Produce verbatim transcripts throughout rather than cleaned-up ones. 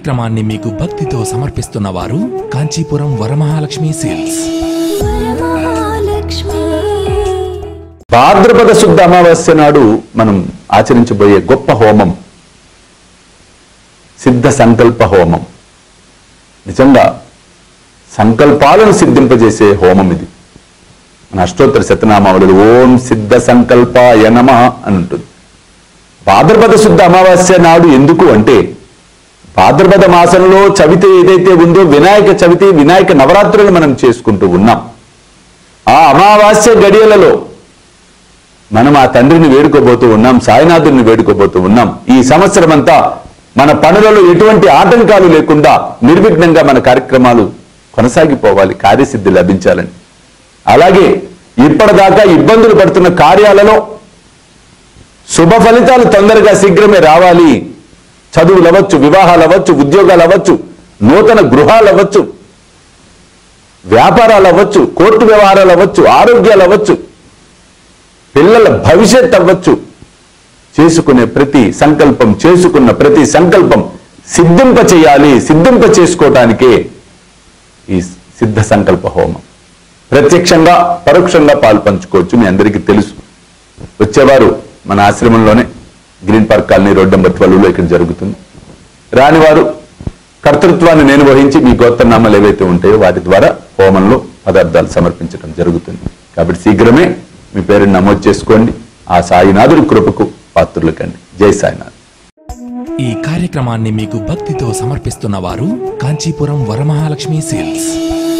కార్యక్రమాన్ని మీకు భక్తితో సమర్పిస్తున్న వారు కాంచీపురం వరమహాలక్ష్మి సేల్స్. భాద్రపద శుద్ధ అమావాస్య నాడు మనం ఆచరించబోయే గొప్ప హోమం సిద్ధ సంకల్ప హోమం. నిజంగా సంకల్పాలను సిద్ధింపజేసే హోమం ఇది. మన అష్టోత్తర శతనామావళిలో ఓం సిద్ధ సంకల్పాయ నమః అని ఉంటుంది. భాద్రపద శుద్ధ అమావాస్య నాడు ఎందుకు అంటే, భాద్రపద మాసంలో చవితి ఏదైతే ఉందో వినాయక చవితి, వినాయక నవరాత్రులు మనం చేసుకుంటూ ఉన్నాం. ఆ అమావాస్య గడియలలో మనం ఆ తండ్రిని వేడుకోబోతూ ఉన్నాం, సాయినాథుడిని వేడుకోబోతూ ఉన్నాం. ఈ సంవత్సరం అంతా మన పనులలో ఎటువంటి ఆటంకాలు లేకుండా నిర్విఘ్నంగా మన కార్యక్రమాలు కొనసాగిపోవాలి, కార్యసిద్ధి లభించాలని. అలాగే ఇప్పటిదాకా ఇబ్బందులు పడుతున్న కార్యాలలో శుభ ఫలితాలు తొందరగా శీఘ్రమే రావాలి. చదువులు అవ్వచ్చు, వివాహాలు అవ్వచ్చు, ఉద్యోగాలు అవ్వచ్చు, నూతన గృహాలు అవ్వచ్చు, వ్యాపారాలు అవ్వచ్చు, కోర్టు వ్యవహారాలు అవ్వచ్చు, ఆరోగ్యాలు అవ్వచ్చు, పిల్లల భవిష్యత్ అవ్వచ్చు. చేసుకునే ప్రతి సంకల్పం చేసుకున్న ప్రతి సంకల్పం సిద్ధింప చేయాలి. సిద్ధింప చేసుకోవటానికే ఈ సిద్ధ సంకల్ప హోమం. ప్రత్యక్షంగా పరోక్షంగా పాలు పంచుకోవచ్చు, మీ అందరికీ తెలుసు. వచ్చేవారు మన ఆశ్రమంలోనే green park colony road number twelve లో ఇక్కడ జరుగుతుంది. రానివారు కర్తృత్వాన్ని నేను వహించి మీ గోత్రనామాలు ఏవైతే ఉంటాయో వాటి ద్వారా హోమంలో పదార్థాలు సమర్పించడం జరుగుతుంది. కాబట్టి శీఘ్రమే మీ పేరుని నమోదు చేసుకోండి. ఆ సాయినాథుడి కృపకు పాత్రులు కండి. జై సాయినాథ్. ఈ కార్యక్రమాన్ని మీకు భక్తితో సమర్పిస్తున్న వారు కాంచీపురం వరమహాలక్ష్మి సేల్స్.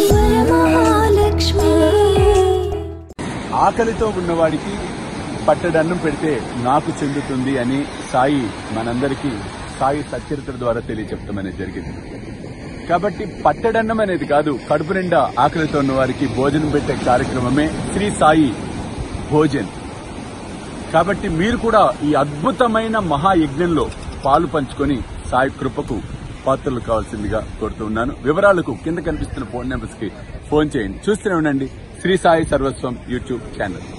ఆకలితో ఉన్నవాడికి పట్టడన్నం పెడితే నాకు చెందుతుంది అని సాయి మనందరికీ సాయి సచ్చరిత్ర ద్వారా తెలియచెప్పడం అనేది జరిగింది. కాబట్టి పట్టడన్నం అనేది కాదు, కడుపు నిండా ఆకలితో ఉన్న వారికి భోజనం పెట్టే కార్యక్రమమే శ్రీ సాయి భోజన్. కాబట్టి మీరు కూడా ఈ అద్భుతమైన మహాయజ్ఞంలో పాలు పంచుకొని సాయి కృపకు పాత్రలు కావాల్సిందిగా కోరుతున్నాను. వివరాలకు కింద కనిపిస్తున్న ఫోన్ నెంబర్స్ కి ఫోన్ చేయండి. చూస్తూనే ఉండండి శ్రీ సాయి సర్వస్వం యూట్యూబ్ ఛానల్.